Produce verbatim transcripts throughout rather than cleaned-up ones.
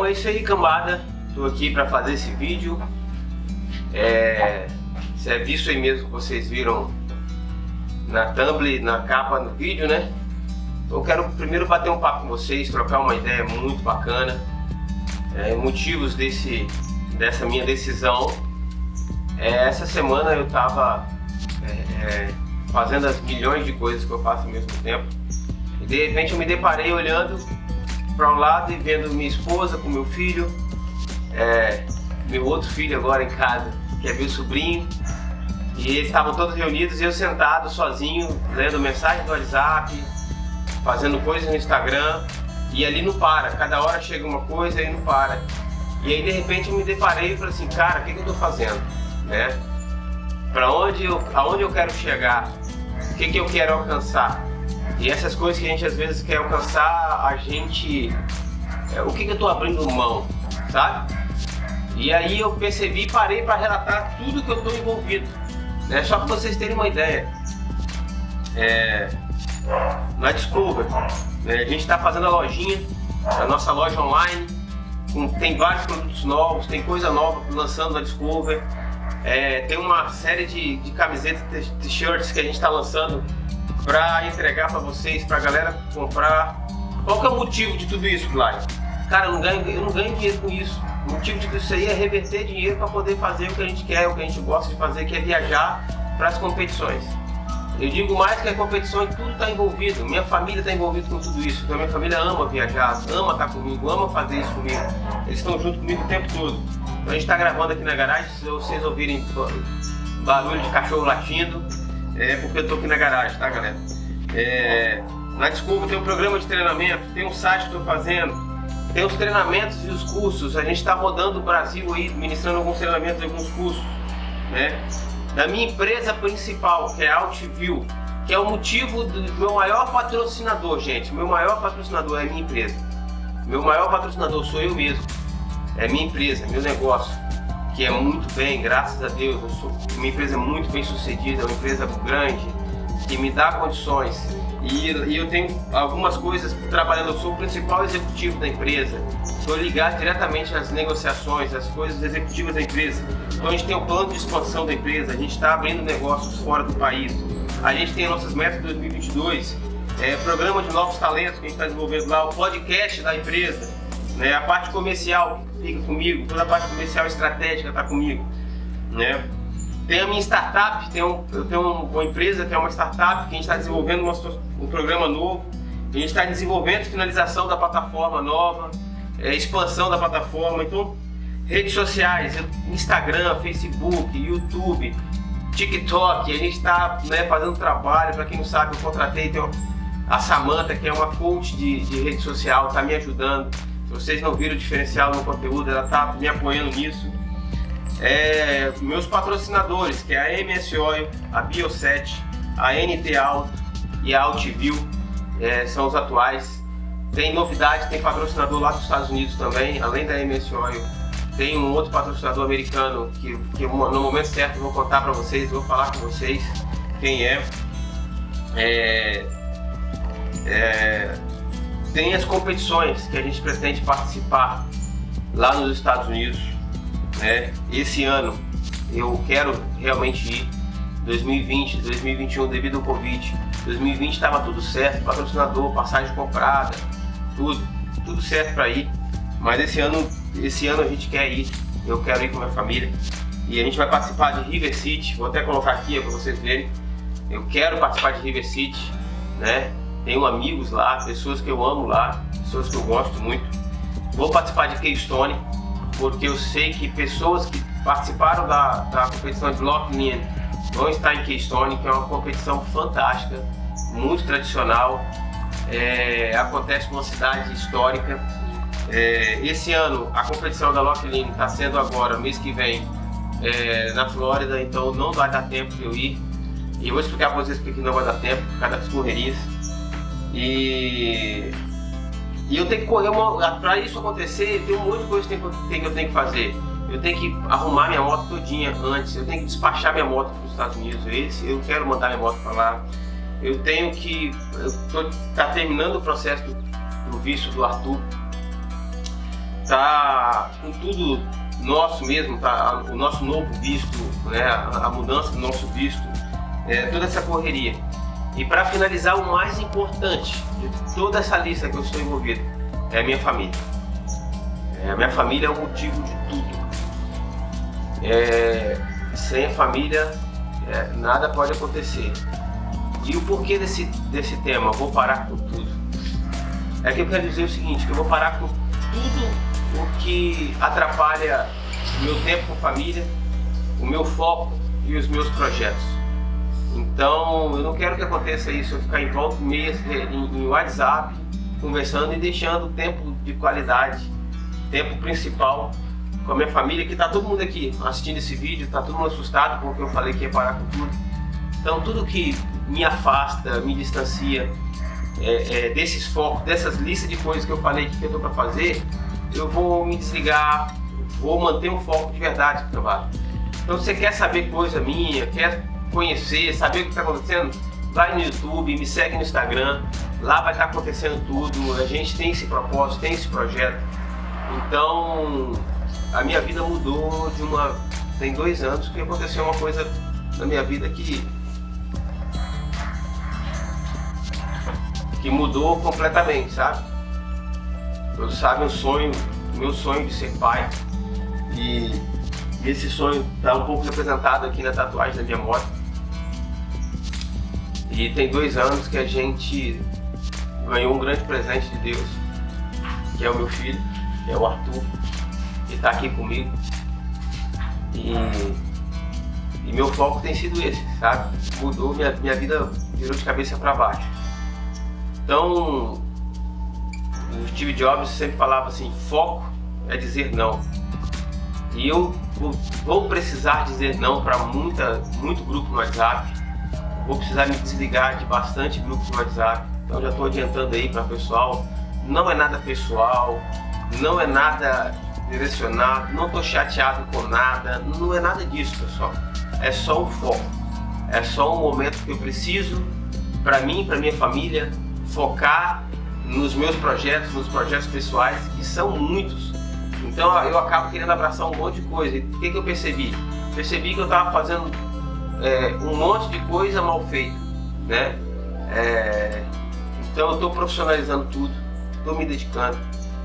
Então é isso aí, cambada. Tô aqui para fazer esse vídeo. É, se é visto aí mesmo que vocês viram na thumb, na capa do vídeo, né? Eu quero primeiro bater um papo com vocês, trocar uma ideia muito bacana, é, motivos desse, dessa minha decisão. É, essa semana eu tava é, é, fazendo as milhões de coisas que eu faço ao mesmo tempo e de repente eu me deparei olhando para um lado e vendo minha esposa com meu filho, é, meu outro filho agora em casa, que é meu sobrinho, e eles estavam todos reunidos e eu sentado sozinho, lendo mensagem do WhatsApp, fazendo coisas no Instagram, e ali não para, cada hora chega uma coisa e não para. E aí de repente eu me deparei e falei assim, cara, o que, que eu tô fazendo? Né? Para onde eu, aonde eu quero chegar? O que, que eu quero alcançar? E essas coisas que a gente às vezes quer alcançar, a gente... É, o que, que eu tô abrindo mão, sabe? E aí eu percebi e parei para relatar tudo que eu tô envolvido, né? Só para vocês terem uma ideia. É... Na Discover, né? A gente está fazendo a lojinha, a nossa loja online, com, tem vários produtos novos, tem coisa nova lançando na Discover, é, tem uma série de, de camisetas, t-shirts que a gente está lançando para entregar para vocês, para a galera comprar. Qual que é o motivo de tudo isso, Clay? Cara, eu não, ganho, eu não ganho dinheiro com isso. O motivo de tudo isso aí é reverter dinheiro para poder fazer o que a gente quer, o que a gente gosta de fazer, que é viajar para as competições. Eu digo mais que a competição e tudo está envolvido, minha família está envolvida com tudo isso, então minha família ama viajar, ama estar comigo, ama fazer isso comigo, eles estão junto comigo o tempo todo. Então a gente está gravando aqui na garagem, se vocês ouvirem barulho de cachorro latindo, é porque eu estou aqui na garagem, tá, galera? É, na Discover tem um programa de treinamento, tem um site que estou fazendo, tem os treinamentos e os cursos, a gente está rodando o Brasil aí, ministrando alguns treinamentos e alguns cursos, né? Da minha empresa principal, que é a Altview, que é o motivo do meu maior patrocinador, gente. Meu maior patrocinador é a minha empresa. Meu maior patrocinador sou eu mesmo. É minha empresa, meu negócio, que é muito bem, graças a Deus. Eu sou, minha empresa é muito bem sucedida, é uma empresa grande, que me dá condições. E, e eu tenho algumas coisas trabalhando, eu sou o principal executivo da empresa. Estou ligado diretamente às negociações, às coisas executivas da empresa. Então a gente tem o plano de expansão da empresa, a gente está abrindo negócios fora do país. A gente tem nossas metas de dois mil e vinte e dois, é, programa de novos talentos que a gente está desenvolvendo lá, o podcast da empresa, né, a parte comercial fica comigo, toda a parte comercial estratégica está comigo, né. Tem a minha startup, tem um, eu tenho uma empresa que é uma startup que a gente está desenvolvendo uma, um programa novo, a gente está desenvolvendo finalização da plataforma nova, é, expansão da plataforma. Então, redes sociais, Instagram, Facebook, YouTube, TikTok, a gente está, né, fazendo trabalho. Para quem não sabe, eu contratei tem a Samantha, que é uma coach de, de rede social, está me ajudando. Se vocês não viram o diferencial no conteúdo, ela está me apoiando nisso. É, meus patrocinadores, que é a M S Oil, a Bioset, a N T Alto e a Altview, é, são os atuais. Tem novidade, tem patrocinador lá dos Estados Unidos também, além da M S Oil. Tem um outro patrocinador americano que, que no momento certo eu vou contar para vocês, vou falar com vocês quem é. É, é. Tem as competições que a gente pretende participar lá nos Estados Unidos. É, esse ano eu quero realmente ir. Dois mil e vinte, dois mil e vinte e um, devido ao Covid, dois mil e vinte estava tudo certo, patrocinador, passagem comprada, tudo, tudo certo para ir. Mas esse ano, esse ano a gente quer ir, eu quero ir com a minha família. E a gente vai participar de River City, vou até colocar aqui para vocês verem. Eu quero participar de River City, né? Tenho amigos lá, pessoas que eu amo lá, pessoas que eu gosto muito. Vou participar de Keystone, porque eu sei que pessoas que participaram da, da competição de Lock-in vão estar em Keystone, que é uma competição fantástica, muito tradicional, é, acontece numa cidade histórica. É, esse ano a competição da Lock-in está sendo agora, mês que vem, é, na Flórida, então não vai dar tempo de eu ir. E eu vou explicar para vocês porque não vai dar tempo, por causa das correrias. E... E eu tenho que correr, para isso acontecer, tem um monte de coisa que eu tenho que fazer. Eu tenho que arrumar minha moto todinha antes, eu tenho que despachar minha moto para os Estados Unidos, eu quero mandar minha moto para lá. Eu tenho que, eu tô, tá terminando o processo do, do visto do Arthur. tá com tudo nosso mesmo, tá, o nosso novo visto, né, a, a mudança do nosso visto, é, toda essa correria. E para finalizar, o mais importante de toda essa lista que eu estou envolvido é a minha família. É, a minha família é o motivo de tudo. É, sem a família, é, nada pode acontecer. E o porquê desse, desse tema, vou parar com tudo, é que eu quero dizer o seguinte, que eu vou parar com tudo o que atrapalha o meu tempo com família, o meu foco e os meus projetos. Então eu não quero que aconteça isso, eu ficar em volta e meia em, em WhatsApp, conversando e deixando tempo de qualidade, tempo principal com a minha família, que está todo mundo aqui assistindo esse vídeo, está todo mundo assustado com o que eu falei que ia parar com tudo. Então tudo que me afasta, me distancia é, é, desses focos, dessas listas de coisas que eu falei que eu estou para fazer, eu vou me desligar, vou manter um foco de verdade, trabalho. Então se você quer saber coisa minha, quer conhecer, saber o que está acontecendo, vai no YouTube, me segue no Instagram, lá vai estar acontecendo tudo, a gente tem esse propósito, tem esse projeto. Então a minha vida mudou de uma... tem dois anos que aconteceu uma coisa na minha vida que que mudou completamente, sabe? Todos sabem o sonho, o meu sonho de ser pai, e esse sonho está um pouco representado aqui na tatuagem da minha moto. E tem dois anos que a gente ganhou um grande presente de Deus, que é o meu filho, que é o Arthur, que está aqui comigo. E, e meu foco tem sido esse, sabe? Mudou, minha, minha vida virou de cabeça para baixo. Então, o Steve Jobs sempre falava assim, foco é dizer não. E eu vou precisar dizer não para muita, muito grupo no WhatsApp, vou precisar me desligar de bastante grupos no WhatsApp. Então já estou adiantando aí para o pessoal, não é nada pessoal, não é nada direcionado, não estou chateado com nada, não é nada disso, pessoal. É só um foco, é só um momento que eu preciso, para mim, para minha família, focar nos meus projetos, nos projetos pessoais, que são muitos. Então eu acabo querendo abraçar um monte de coisa. E o que, que eu percebi? Percebi que eu estava fazendo é, um monte de coisa mal feita, né? É, então eu estou profissionalizando tudo, estou me dedicando.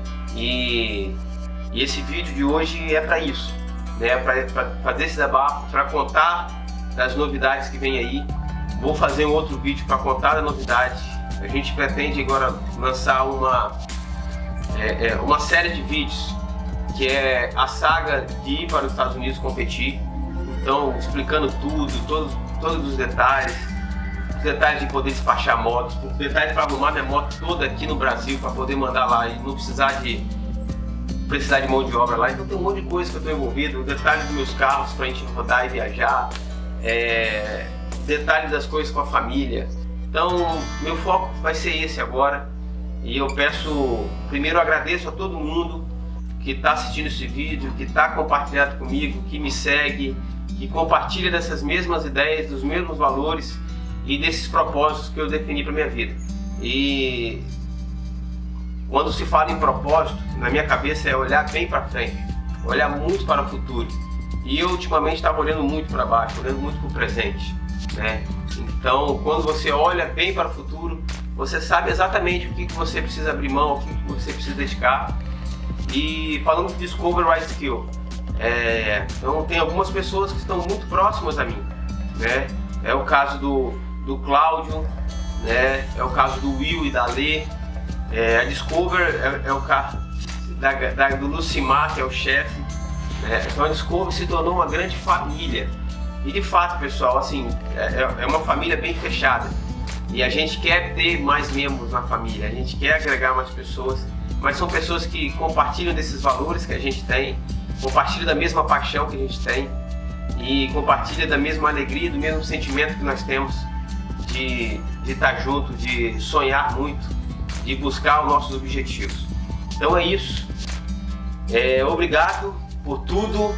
E, e esse vídeo de hoje é para isso, né? Para fazer esse desabafo, para contar das novidades que vem aí. Vou fazer um outro vídeo para contar a novidade. A gente pretende agora lançar uma, é, é, uma série de vídeos que é a saga de ir para os Estados Unidos competir. Então, explicando tudo, todos, todos os detalhes, os detalhes de poder despachar motos, os detalhes para arrumar minha moto toda aqui no Brasil para poder mandar lá e não precisar de, precisar de mão de obra lá. Então tem um monte de coisa que eu estou envolvido, detalhes dos meus carros para a gente rodar e viajar, é, detalhes das coisas com a família. Então, meu foco vai ser esse agora, e eu peço, primeiro eu agradeço a todo mundo que está assistindo esse vídeo, que está compartilhando comigo, que me segue, que compartilha dessas mesmas ideias, dos mesmos valores e desses propósitos que eu defini para minha vida. E quando se fala em propósito, na minha cabeça é olhar bem para frente, olhar muito para o futuro. E eu ultimamente estava olhando muito para baixo, olhando muito para o presente, né? Então, quando você olha bem para o futuro, você sabe exatamente o que, que você precisa abrir mão, o que, que você precisa dedicar. E falando de Discover Right Skill, é, então tem algumas pessoas que estão muito próximas a mim, né? É o caso do, do Cláudio, né? É o caso do Will e da Lê. É, a Discover é, é o caso da, da, do Lucimar, que é o chefe, né? Então a Discover se tornou uma grande família. E de fato, pessoal, assim, é, é uma família bem fechada. E a gente quer ter mais membros na família, a gente quer agregar mais pessoas, mas são pessoas que compartilham desses valores que a gente tem, compartilham da mesma paixão que a gente tem e compartilham da mesma alegria, do mesmo sentimento que nós temos de, de estar junto, de sonhar muito, de buscar os nossos objetivos. Então é isso. É, obrigado por tudo.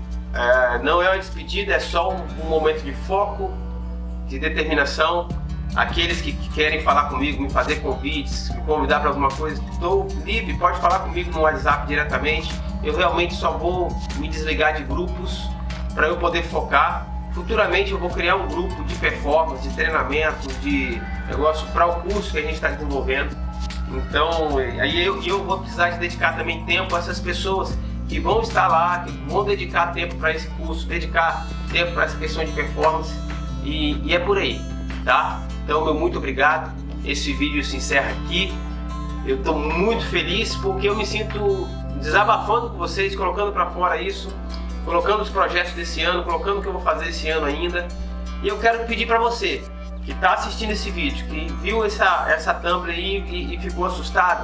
É, não é uma despedida, é só um, um momento de foco, de determinação Aqueles que querem falar comigo, me fazer convites, me convidar para alguma coisa, estou livre, pode falar comigo no WhatsApp diretamente. Eu realmente só vou me desligar de grupos para eu poder focar. Futuramente eu vou criar um grupo de performance, de treinamento, de negócio para o curso que a gente está desenvolvendo. Então, aí eu, eu vou precisar de dedicar também tempo a essas pessoas que vão estar lá, que vão dedicar tempo para esse curso, dedicar tempo para essa questão de performance, e, e é por aí, tá? Então, meu muito obrigado. Esse vídeo se encerra aqui. Eu estou muito feliz porque eu me sinto desabafando com vocês, colocando para fora isso, colocando os projetos desse ano, colocando o que eu vou fazer esse ano ainda. E eu quero pedir para você que está assistindo esse vídeo, que viu essa, essa thumb aí e, e ficou assustado,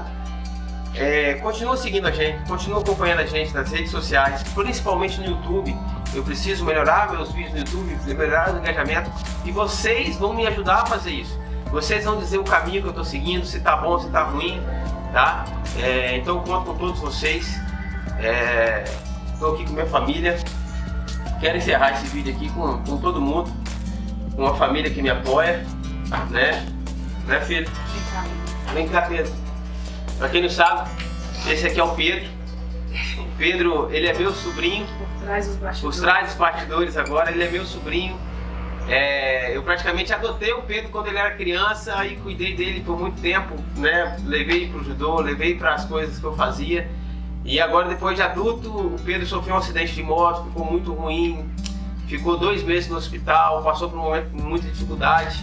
é, continua seguindo a gente, continua acompanhando a gente nas redes sociais, principalmente no YouTube. Eu preciso melhorar meus vídeos no YouTube, melhorar o engajamento, e vocês vão me ajudar a fazer isso. Vocês vão dizer o caminho que eu estou seguindo, se está bom, se está ruim, tá? É, então eu conto com todos vocês. Estou é, aqui com minha família. Quero encerrar esse vídeo aqui com, com todo mundo, com uma família que me apoia, né? Né, filho? Vem cá, Pedro. Pra quem não sabe, esse aqui é o Pedro. O Pedro, ele é meu sobrinho. Por trás dos bastidores. Por trás dos bastidores agora, ele é meu sobrinho. É, eu praticamente adotei o Pedro quando ele era criança, aí cuidei dele por muito tempo, né? Levei para o judô, levei para as coisas que eu fazia. E agora, depois de adulto, o Pedro sofreu um acidente de moto, ficou muito ruim. Ficou dois meses no hospital, passou por um momento de muita dificuldade.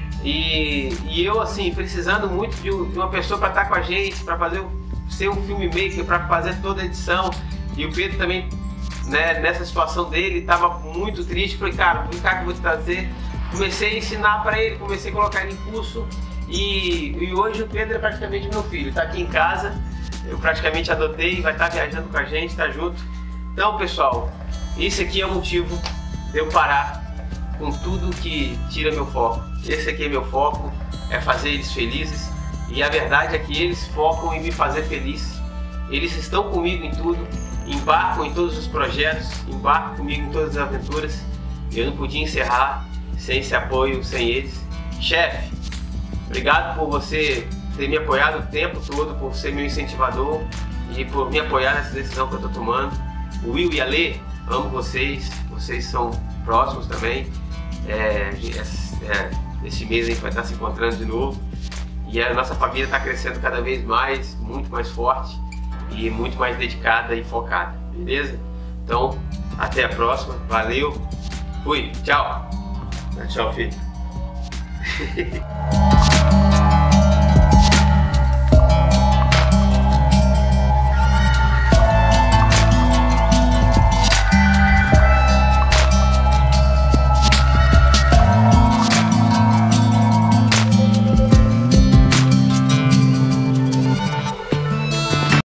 E, e eu, assim, precisando muito de, de uma pessoa para estar com a gente, para fazer, ser um filmmaker, para fazer toda a edição. E o Pedro também, né, nessa situação dele, estava muito triste. Falei, cara, vem cá que eu vou te trazer. Comecei a ensinar para ele, comecei a colocar ele em curso. E, e hoje o Pedro é praticamente meu filho, está aqui em casa. Eu praticamente adotei, vai estar viajando com a gente, tá junto. Então, pessoal, esse aqui é o motivo de eu parar com tudo que tira meu foco. Esse aqui é meu foco, é fazer eles felizes. E a verdade é que eles focam em me fazer feliz. Eles estão comigo em tudo, embarcam em todos os projetos, embarcam comigo em todas as aventuras. Eu não podia encerrar sem esse apoio, sem eles. Chefe, obrigado por você ter me apoiado o tempo todo, por ser meu incentivador e por me apoiar nessa decisão que eu estou tomando. O Will e a Lê, amo vocês, vocês são próximos também. É, é, esse mês a gente vai estar se encontrando de novo e a nossa família está crescendo cada vez mais, muito mais forte e muito mais dedicada e focada, beleza? Então, até a próxima, valeu, fui, tchau! Tchau, filho!